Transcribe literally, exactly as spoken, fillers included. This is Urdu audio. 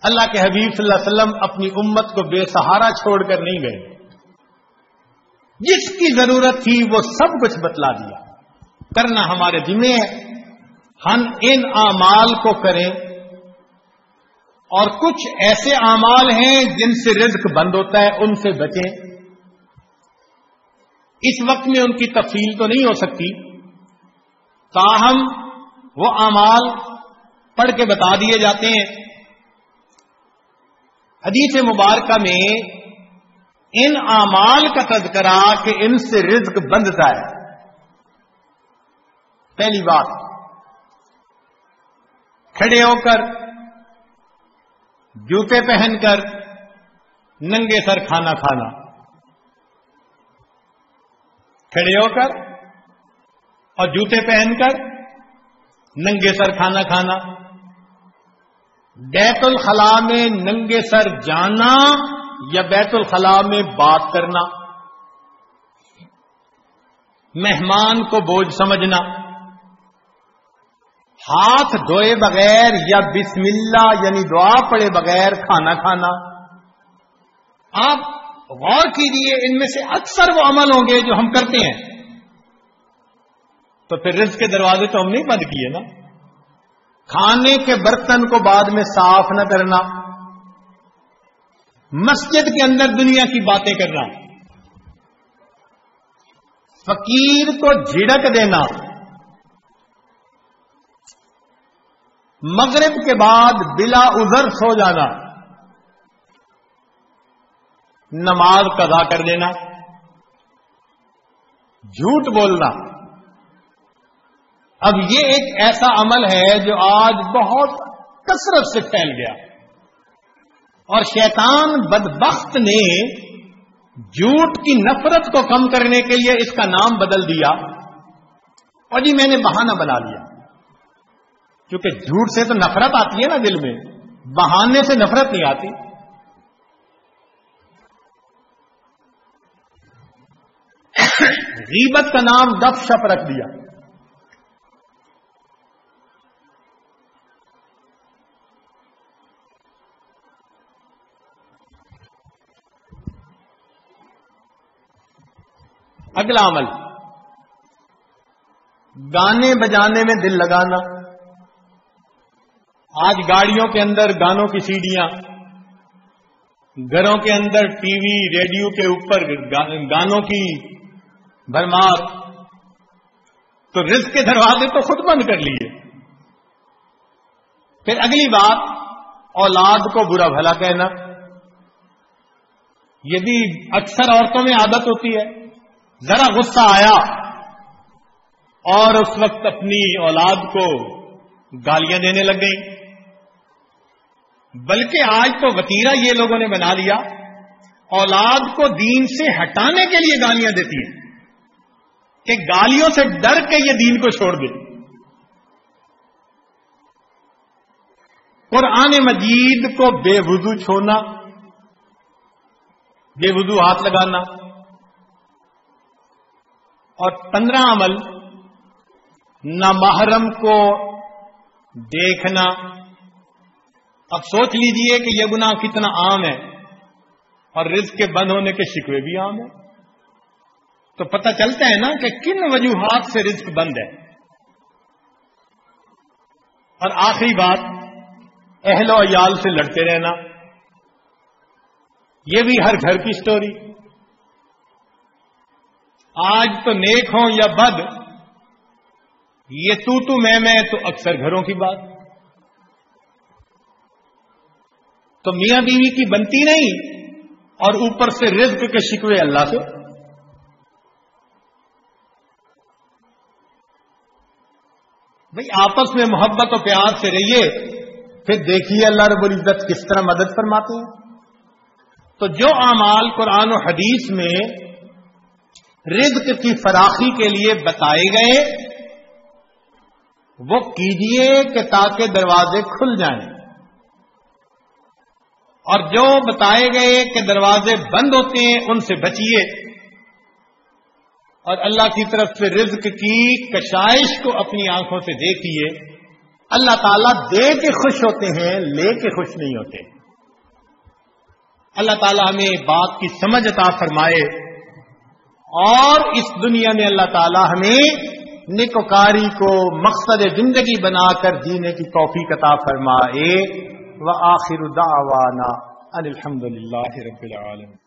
اللہ کے حبیب صلی اللہ علیہ وسلم اپنی امت کو بے سہارا چھوڑ کر نہیں گئے. جس کی ضرورت تھی وہ سب کچھ بتلا دیا. کرنا ہمارے ذمہ ہے. ہم ان اعمال کو کریں، اور کچھ ایسے اعمال ہیں جن سے رزق بند ہوتا ہے، ان سے بچیں. اس وقت میں ان کی تفصیل تو نہیں ہو سکتی، تاہم وہ اعمال پڑھ کے بتا دیے جاتے ہیں. حدیث مبارکہ میں ان اعمال کا تذکرہ کہ ان سے رزق بندتا ہے. پہلی بات، کھڑے ہو کر جوتے پہن کر ننگے سر کھانا کھانا. کھڑے ہو کر اور جوتے پہن کر ننگے سر کھانا کھانا. بیت الخلاء میں ننگے سر جانا یا بیت الخلاء میں بات کرنا. مہمان کو بوجھ سمجھنا. ہاتھ دھوئے بغیر یا بسم اللہ یعنی دعا پڑے بغیر کھانا کھانا. آپ غور کیجیے، ان میں سے اکثر وہ عمل ہوں گے جو ہم کرتے ہیں، تو پھر رزق کے دروازے تو ہم نہیں بند کیے نا. کھانے کے برتن کو بعد میں صاف نہ کرنا، مسجد کے اندر دنیا کی باتیں کرنا، فقیر کو جھڑک دینا، مغرب کے بعد بلا عذر سو جانا، نماز قضا کر دینا، جھوٹ بولنا. اب یہ ایک ایسا عمل ہے جو آج بہت کثرت سے پھیل گیا، اور شیطان بدبخت نے جھوٹ کی نفرت کو کم کرنے کے لیے اس کا نام بدل دیا، اور جی میں نے بہانہ بنا لیا. کیونکہ جھوٹ سے تو نفرت آتی ہے نا دل میں، بہانے سے نفرت نہیں آتی. غیبت کا نام گپ شپ رکھ دیا. اگلا عمل، گانے بجانے میں دل لگانا. آج گاڑیوں کے اندر گانوں کی سیڑیاں، گھروں کے اندر ٹی وی ریڈیو کے اوپر گانوں کی بھرمار. تو رزق کے دروازے تو خود بند کر لیے. پھر اگلی بات، اولاد کو برا بھلا کہنا. یہ بھی اکثر عورتوں میں عادت ہوتی ہے. ذرا غصہ آیا اور اس وقت اپنی اولاد کو گالیاں دینے لگ گئی. بلکہ آج تو وتیرہ یہ لوگوں نے بنا لیا، اولاد کو دین سے ہٹانے کے لیے گالیاں دیتی ہیں کہ گالیوں سے ڈر کے یہ دین کو چھوڑ دے. قرآن مجید کو بے وضو چھوڑنا، بے وضو ہاتھ لگانا. اور پندرہ عمل، نامحرم کو دیکھنا. اب سوچ لیجئے کہ یہ گناہ کتنا عام ہے، اور رزق کے بند ہونے کے شکوے بھی عام ہیں. تو پتہ چلتا ہے نا کہ کن وجوہات سے رزق بند ہے. اور آخری بات، اہل و عیال سے لڑتے رہنا. یہ بھی ہر گھر کی سٹوری. آج تو نیک ہوں یا بد، یہ تو تو میں میں تو اکثر گھروں کی بات. تو میاں بیوی کی بنتی نہیں، اور اوپر سے رزق کے شکوے اللہ سے. بھئی آپس میں محبت و پیار سے رہیے، پھر دیکھیے اللہ رب العزت کس طرح مدد فرماتے ہیں. تو جو اعمال قرآن و حدیث میں رزق کی فراخی کے لیے بتائے گئے وہ کیجئے کہ تاکہ دروازے کھل جائیں، اور جو بتائے گئے کہ دروازے بند ہوتے ہیں ان سے بچیے، اور اللہ کی طرف سے رزق کی کشائش کو اپنی آنکھوں سے دیکھیے. اللہ تعالیٰ دے کے خوش ہوتے ہیں، لے کے خوش نہیں ہوتے۔ اللہ تعالیٰ ہمیں بات کی سمجھ عطا فرمائے، اور اس دنیا میں اللہ تعالیٰ ہمیں نیکوکاری کو مقصد زندگی بنا کر جینے کی توفیق عطا فرمائے۔ وآخر دعوانا ان الحمد للہ رب العالمین۔